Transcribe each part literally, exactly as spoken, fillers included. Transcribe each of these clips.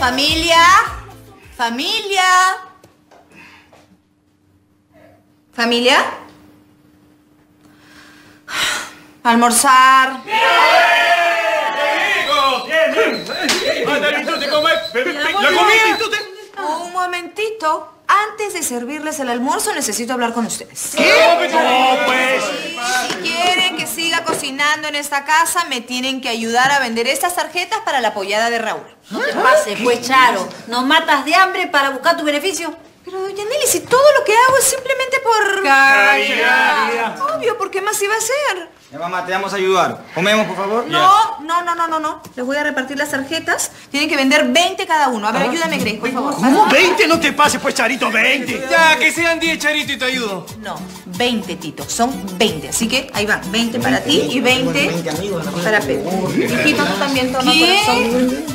Familia. Familia. Familia. Almorzar. Un momentito. Antes de servirles el almuerzo, necesito hablar con ustedes. ¿Qué? No, pues. Si quieren que siga cocinando en esta casa, me tienen que ayudar a vender estas tarjetas para la pollada de Raúl. No te pases, pues, Charo. ¿Nos matas de hambre para buscar tu beneficio? Pero, doña Nelly, si todo lo que hago es simplemente por... Caridad. Obvio, ¿por qué más iba a ser? Ya, mamá, te vamos a ayudar. ¿Comemos, por favor? No, no, no, no, no, no. Les voy a repartir las tarjetas. Tienen que vender veinte cada uno. A ver, ayúdame, Grace, por favor. ¿Cómo veinte? No te pases, pues, Charito, veinte. Ya, que sean diez, Charito, y te ayudo. No, veinte, Tito. Son veinte. Así que ahí van. veinte para ti y veinte para Pepe. Hijito, tú también toma, corazón.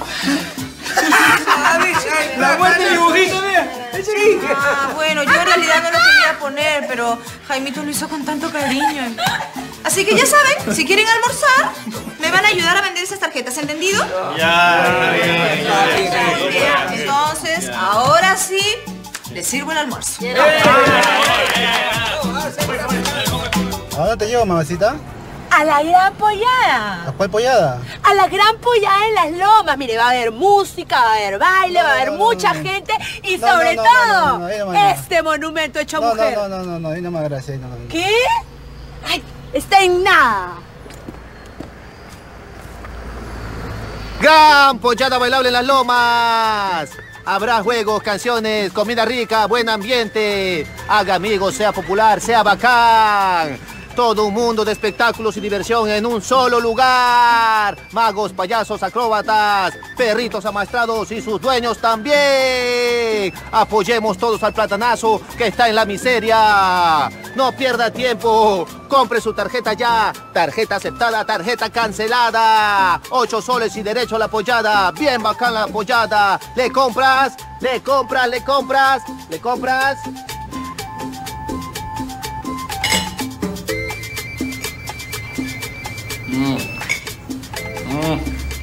La muerte del dibujito, vea. Ah, bueno, yo en realidad no lo quería poner, pero Jaimito lo hizo con tanto cariño. Así que ya saben, si quieren almorzar, me van a ayudar a vender esas tarjetas, ¿entendido? Ya, bien, ya. Entonces, ahora sí, les sirvo el almuerzo. ¿A dónde te llevo, mamacita? A la gran pollada. ¿A cuál pollada? A la gran pollada en las lomas. Mire, va a haber música, va a haber baile, No, va a haber no, mucha no. gente y No, sobre no, no, todo, no, no, no, ahí no, no. este monumento hecho No, mujer. no, no, no, no, no, ahí no más gracias, ahí no, no. ¿Qué? Ay, está en nada. Gran pollada bailable en las lomas. Habrá juegos, canciones, comida rica, buen ambiente. Haga amigos, sea popular, sea bacán. Todo un mundo de espectáculos y diversión en un solo lugar. Magos, payasos, acróbatas, perritos amaestrados y sus dueños también. Apoyemos todos al platanazo que está en la miseria. No pierda tiempo. Compre su tarjeta ya. Tarjeta aceptada, tarjeta cancelada. Ocho soles y derecho a la pollada. Bien bacán la pollada. ¿Le compras? ¿Le compras? ¿Le compras? ¿Le compras? Mm. Mm.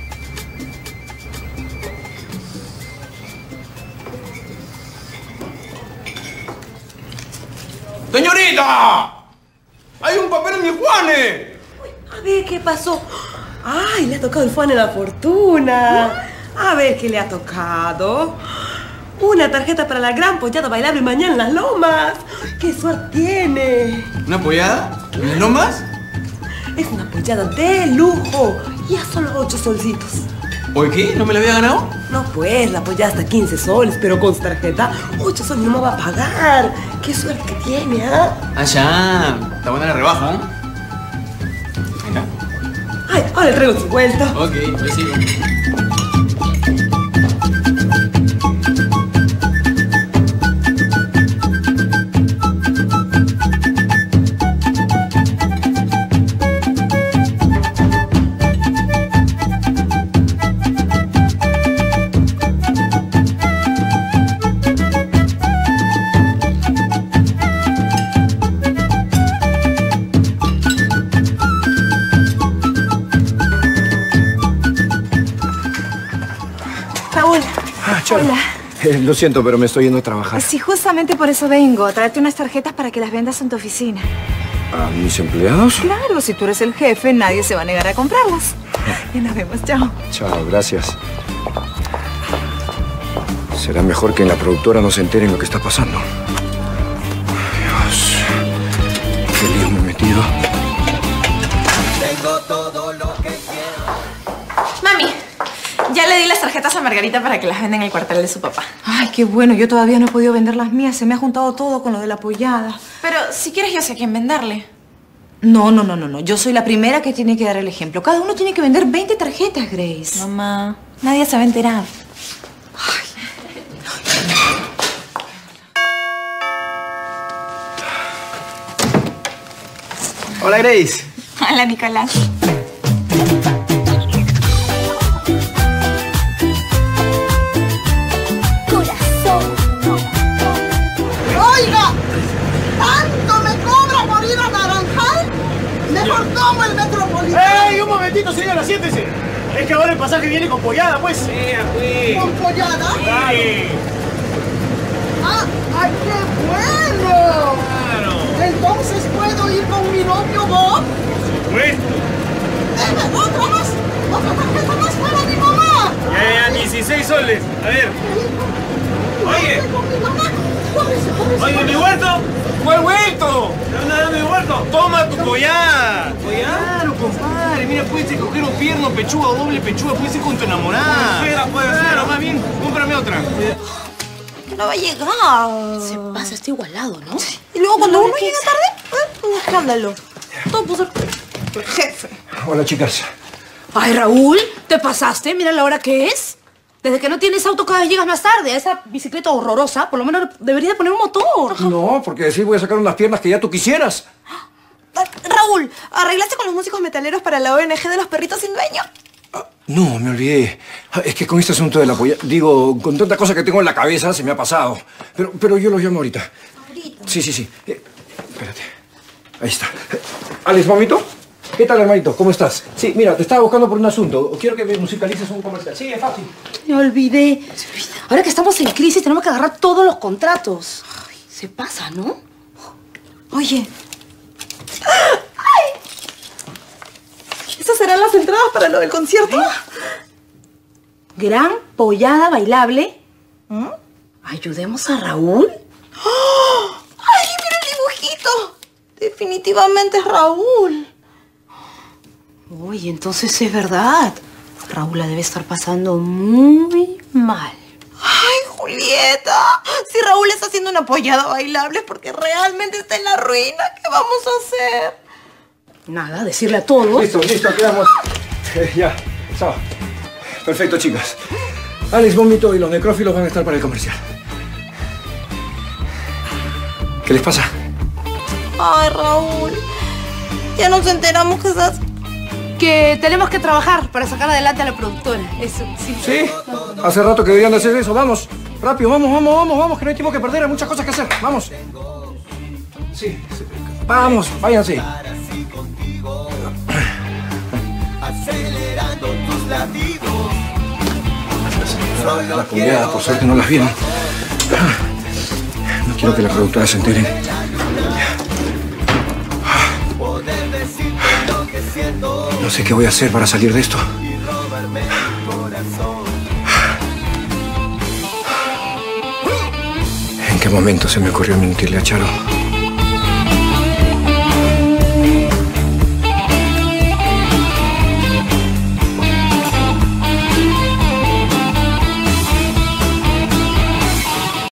¡Señorita! ¡Hay un papel en mi Juane! A ver, ¿qué pasó? ¡Ay, le ha tocado el Juan de la fortuna! A ver, ¿qué le ha tocado? Una tarjeta para la gran pollada bailable mañana en las lomas. ¡Qué suerte tiene! ¿Una pollada? ¿En no más? Es una pollada de lujo. Ya solo ocho solcitos. ¿Oye qué? ¿No me la había ganado? No, pues, la pollada hasta quince soles, pero con su tarjeta, ocho soles no me va a pagar. ¡Qué suerte que tiene, ah! Ah, ya. Está buena la rebaja, ¿eh? Venga. Ay, ahora le traigo cincuenta. Ok, yo sigo. Hola. Eh, lo siento, pero me estoy yendo a trabajar. Sí, justamente por eso vengo. Tráete unas tarjetas para que las vendas en tu oficina. ¿A mis empleados? Claro, si tú eres el jefe, nadie se va a negar a comprarlas. Y nos vemos, chao. Chao, gracias. Será mejor que en la productora no se enteren lo que está pasando. Dios. Qué lío me he metido. Tengo todo lo que quiero. Mami, ya le di las tarjetas a Margarita para que las venda en el cuartel de su papá. Ay, qué bueno. Yo todavía no he podido vender las mías. Se me ha juntado todo con lo de la pollada. Pero si quieres yo sé a quién venderle. No, no, no, no, no. Yo soy la primera que tiene que dar el ejemplo. Cada uno tiene que vender veinte tarjetas, Grace. Mamá, nadie se va a enterar. Ay. Hola, Grace. Hola, Nicolás. Oiga, ¿tanto me cobra por ir a Naranjal? Mejor tomo el Metropolitano. ¡Ey, un momentito, señora! ¡Siéntese! Es que ahora el pasaje viene con pollada, pues. Sí, pues. ¿Con pollada? Sí. Ah, ¡ay, qué bueno! Claro. Entonces puedo ir con mi novio Bob. Supuesto. Eh, otra más, otra tarjeta más para mi mamá. Ya, ya, dieciséis soles. A ver. Oye. Con mi mamá. Córrese, córrese, Oye, mi huerto. ¿Cuál huerto? Dame, dame mi huerto. Toma tu collar. Claro, compadre. Mira, puedes escoger un pierno, pechuga o doble pechuga. Puedes ir con tu enamorada. Puede puede ser. Claro, más bien. Cómprame otra. No va a llegar. Se pasa, está igualado, ¿no? Y luego cuando No, uno ¿qué llega es? tarde, ¿eh? Un escándalo. Todo por ser el jefe. Hola, chicas. Ay, Raúl, ¿te pasaste? Mira la hora que es. Desde que no tienes auto cada vez llegas más tarde. A esa bicicleta horrorosa, por lo menos deberías de poner un motor. No, porque así voy a sacar unas piernas que ya tú quisieras. Raúl, ¿arreglaste con los músicos metaleros para la O N G de los perritos sin dueño? No, me olvidé. Es que con este asunto de la polla... Digo, con tanta cosa que tengo en la cabeza se me ha pasado. Pero, pero yo los llamo ahorita. ¿Ahorita? Sí, sí, sí. Eh, espérate. Ahí está. Alex, mamito. ¿Qué tal, hermanito? ¿Cómo estás? Sí, mira, te estaba buscando por un asunto. Quiero que me musicalices un comercial. Sí, es fácil. Me olvidé. Ahora que estamos en crisis tenemos que agarrar todos los contratos. Ay, se pasa, ¿no? Oye. ¡Ay! ¿Esas serán las entradas para lo del concierto? Gran pollada bailable. ¿Mm? ¿Ayudemos a Raúl? ¡Oh! ¡Ay, mira el dibujito! Definitivamente es Raúl. Uy, entonces es verdad. Raúl la debe estar pasando muy mal. ¡Ay, Julieta! Si Raúl está haciendo una pollada bailable es porque realmente está en la ruina. ¿Qué vamos a hacer? Nada, decirle a todos. Listo, listo, quedamos. Eh, ya, chao. Perfecto, chicas. Alex, Vómito y los necrófilos van a estar para el comercial. ¿Qué les pasa? Ay, Raúl. Ya nos enteramos que estás... Que tenemos que trabajar para sacar adelante a la productora. Eso, sí. Sí, hace rato que deberían de hacer eso. Vamos, rápido, vamos, vamos, vamos, vamos, que no hay tiempo que perder, hay muchas cosas que hacer. Vamos. Sí, sí. Vamos, váyanse. Acelerando tus latidos. Las puñadas, por suerte, no las vieron. No quiero que la productora se entere. No sé qué voy a hacer para salir de esto. ¿En qué momento se me ocurrió mentirle a Charo?